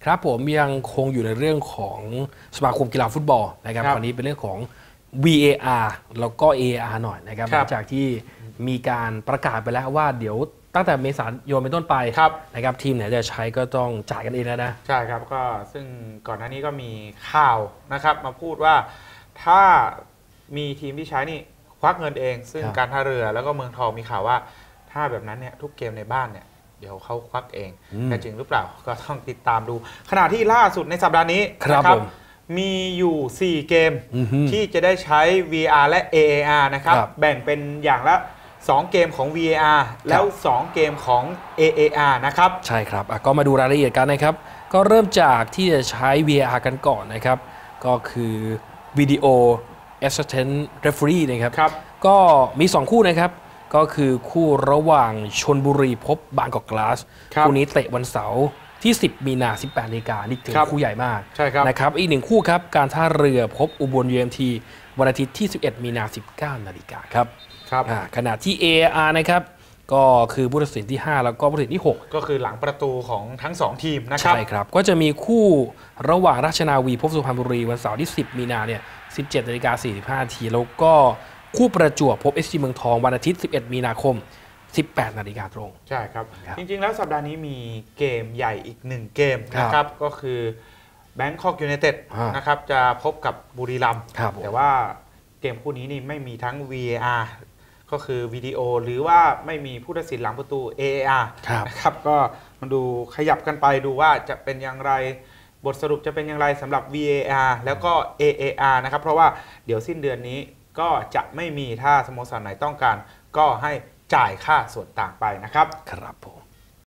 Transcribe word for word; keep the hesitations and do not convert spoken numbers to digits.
ครับผมยังคงอยู่ในเรื่องของสมาคมกีฬาฟุตบอลนะครับคราวนี้เป็นเรื่องของ วี เอ อาร์ แล้วก็ เอ อาร์ หน่อยนะครับหลังจากที่มีการประกาศไปแล้วว่าเดี๋ยวตั้งแต่เมษายนเป็นต้นไปนะครับทีมไหนจะใช้ก็ต้องจ่ายกันเองแล้วนะใช่ครับก็ซึ่งก่อนหน้านี้ก็มีข่าวนะครับมาพูดว่าถ้ามีทีมที่ใช้นี่ควักเงินเองซึ่งการท่าเรือแล้วก็เมืองทองมีข่าวว่าถ้าแบบนั้นเนี่ยทุกเกมในบ้านเนี่ยเดี๋ยวเขาควักเองแต่จริงหรือเปล่าก็ต้องติดตามดูขณะที่ล่าสุดในสัปดาห์นี้นะครับมีอยู่สี่เกมที่จะได้ใช้ วี อาร์ และ เอ เอ อาร์ นะครับแบ่งเป็นอย่างละสองเกมของ วี เอ อาร์ แล้วสองเกมของ เอ เอ อาร์ นะครับใช่ครับก็มาดูรายละเอียดกันนะครับก็เริ่มจากที่จะใช้ วี เอ อาร์ กันก่อนนะครับก็คือวิดีโอ Assistant Referee นะครับก็มีสองคู่นะครับก็คือคู่ระหว่างชลบุรีพบบางกอกกลาสคู่นี้เตะวันเสาร์ที่สิบมีนาสิบแปดนาฬิกานี่ถือคู่ใหญ่มากนะครับอีกหนึ่งคู่ครับการท่าเรือพบอุบล ยู เอ็ม ที วันอาทิตย์ที่สิบเอ็ดมีนาสิบเก้านาฬิกาครับครับขณะที่ เอ อาร์ นะครับก็คือผู้ตัดสินที่ห้าแล้วก็ผู้ตัดสินที่หกก็คือหลังประตูของทั้งสองทีมนะครับใช่ครับก็จะมีคู่ระหว่างราชนาวีพบสุพรรณบุรีวันเสาร์ที่สิบมีนาเนี่ยสิบเจ็ดนาฬิกาสี่สิบห้านาทีแล้วก็คู่ประจวบพบ เอส จี เมืองทองวันอาทิตย์สิบเอ็ดมีนาคมสิบแปดนาฬิกาตรงใช่ครับจริงๆแล้วสัปดาห์นี้มีเกมใหญ่อีกหนึ่งเกมนะครับก็คือแบงคอกยูไนเต็ดนะครับจะพบกับบุรีรัมย์แต่ว่าเกมคู่นี้นี่ไม่มีทั้ง วี เอ อาร์ ก็คือวิดีโอหรือว่าไม่มีผู้ตัดสินหลังประตู เอ เอ อาร์ นะครับก็มาดูขยับกันไปดูว่าจะเป็นอย่างไรบทสรุปจะเป็นอย่างไรสำหรับ วี เอ อาร์ แล้วก็ เอ เอ อาร์ นะครับเพราะว่าเดี๋ยวสิ้นเดือนนี้ก็จะไม่มีถ้าสโมสรไหนต้องการก็ให้จ่ายค่าส่วนต่างไปนะครับครับผม